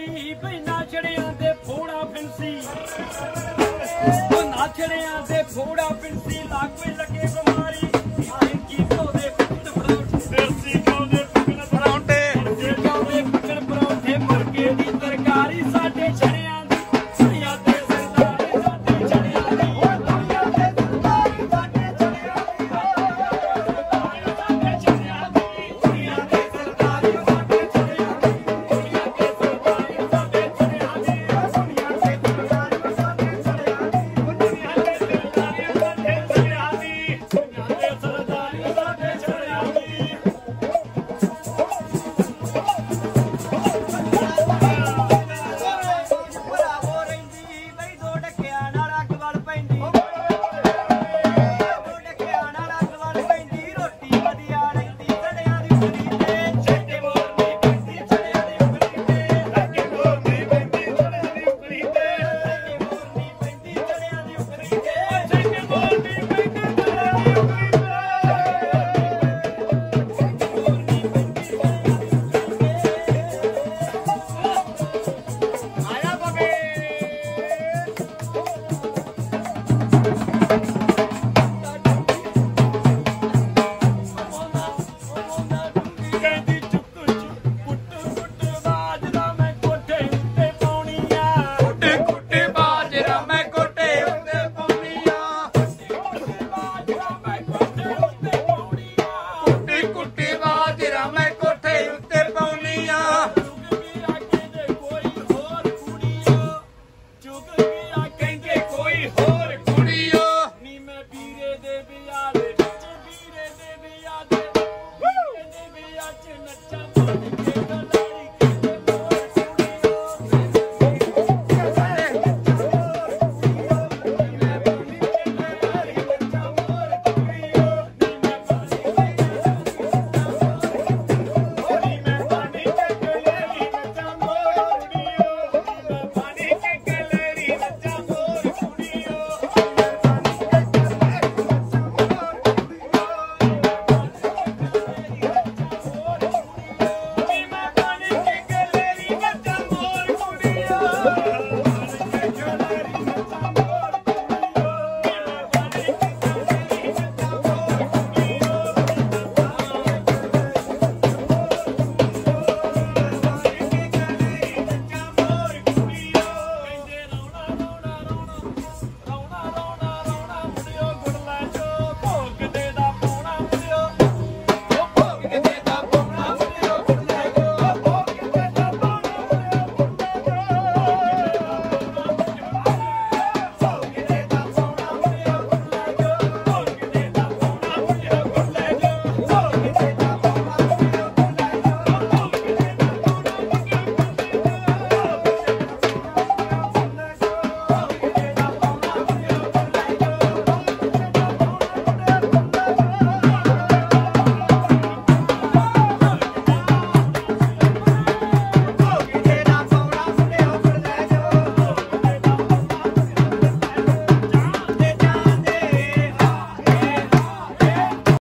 ਰਹਿੰਦੀ ਬਈ ਨਾਛੜਿਆਂ ਦੇ ਫੋੜਾ ਫਿੰਸੀ ਉਹ ਨਾਛੜਿਆਂ ਦੇ ਫੋੜਾ ਫਿੰਸੀ ਲਾਗੋਂ ਲੱਗੇ ਬਿਮਾਰੀ ਆਹੀਂ ਕੀ ਕੋਦੇ ਪੁੱਤ ਪਰੌਂਠੇ ਦੇਸੀ ਕੋਦੇ ਪੁੱਤ ਪਰੌਂਠੇ ਜੇ ਕੋਦੇ ਪੁੱਤ ਪਰੌਂਠੇ ਮੁਰਗੇ ਦੀ ਤਰਕਾਰੀ ਸਾਡੇ ਛੜਿਆਂ ਦੀ ਛੜਿਆਂ ਦੇ ਸਰਦਾਰੀ ਸਾਡੇ ਛੜਿਆਂ ਦੀ ਉਹ ਦੁਨੀਆ ਦੇ ਸਰਦਾਰੀ ਸਾਡੇ ਛੜਿਆਂ ਦੀ ਸਾਡੇ ਛੜਿਆਂ ਦੀ ਦੁਨੀਆ ਦੇ ਸਰਦਾਰੀ ਸਾਡੇ ਛੜਿਆਂ ਦੀ ਦੁਨੀਆ ਦੇ ਸਰਦਾਰੀ ਸਾਡੇ ਛੜਿਆਂ ਦੀ ਦੁਨੀਆ ਦੇ ਸਰਦਾਰੀ ਸਾਡੇ ਛੜਿਆਂ ਦੀ ਦੁਨੀਆ ਦੇ ਸਰਦਾਰੀ ਸਾਡੇ ਛੜਿਆਂ ਦੀ ਦੁਨੀਆ ਦੇ ਸਰਦਾਰੀ ਸਾਡੇ ਛੜਿਆਂ ਦੀ ਭਰਾਵੋ ਰਹਿੰਦੀ ਬਈ ਦੋ ਡੱਕਿਆਂ ਨਾਲ ਅੱਗ ਵਲ ਪੈਂਦੀ ਦੋ ਡੱਕਿਆਂ ਨਾਲ ਅੱਗ ਵਲ ਪੈਂਦੀ ਰੋਟੀ ਵਧੀਆ ਰਹਿੰਦੀ ਛੜਿਆਂ ਦੀ ਉਗਲੀ ਤੇ ਛੱਡੇ ਮੋਰਨੀ ਪੈਂਦੀ ਛੜਿਆਂ ਦੀ ਉਗਲੀ ਤੇ ਛੱਡੇ ਮੋਰਨੀ ਪੈਂਦੀ ਛੜਿਆਂ ਦੀ ਉਗਲੀ ਤੇ ਛੱਡੇ ਮੋਰਨੀ ਪੈਂਦੀ ਛੜਿਆਂ ਦੀ ਉਗਲੀ ਤੇ ਛੱਡੇ ਮੋਰਨੀ ਪੈਂਦੀ ਛੜਿਆਂ ਦੀ ਉਗਲੀ ਤੇ ਆਇਆ ਬਗੇ ਕਹਿੰਦੀ ਚੁੱਕ ਕੁੱਟ ਕੁੱਟ ਬਾਜਰਾ ਮੈਂ ਕੋਠੇ ਉੱਤੇ ਪਾਉਣੀ ਆ ਕੁੱਟੇ ਕੁੱਟੇ ਬਾਜਰਾ ਮੈਂ ਕੋਟੇ ਉੱਤੇ ਪਾਉਣੀ ਆ ਬਾਜਰਾ ਮੈਂ ਕੋਠੇ ਉੱਤੇ ਪਾਉਣੀ ਆ ਕੁੱਟੇ ਕੁੱਟੇ ਬਾਜਰਾ ਮੈਂ ਕੋਠੇ ਉੱਤੇ ਪਾਉਣੀ ਆ ਚੁੱਕ ਵੀ ਆ ਕਹਿੰਦੇ ਕੋਈ ਹੋਰ ਕੁੜੀਓ ਚੁੱਕ ਵੀ ਆ ਕਹਿੰਦੇ ਕੋਈ ਹੋਰ ਕੁੜੀਓ ਨੀ ਮੈਂ ਵੀਰੇ ਦੇ ਵਿਆਹ ਦੇ ਵਿੱਚ ਵੀਰੇ ਦੇ ਵਿਆਹ ਦੇ ਵੀਰੇ ਦੇ ਵਿਆਹ 'ਚ ਨੱਚਾਂ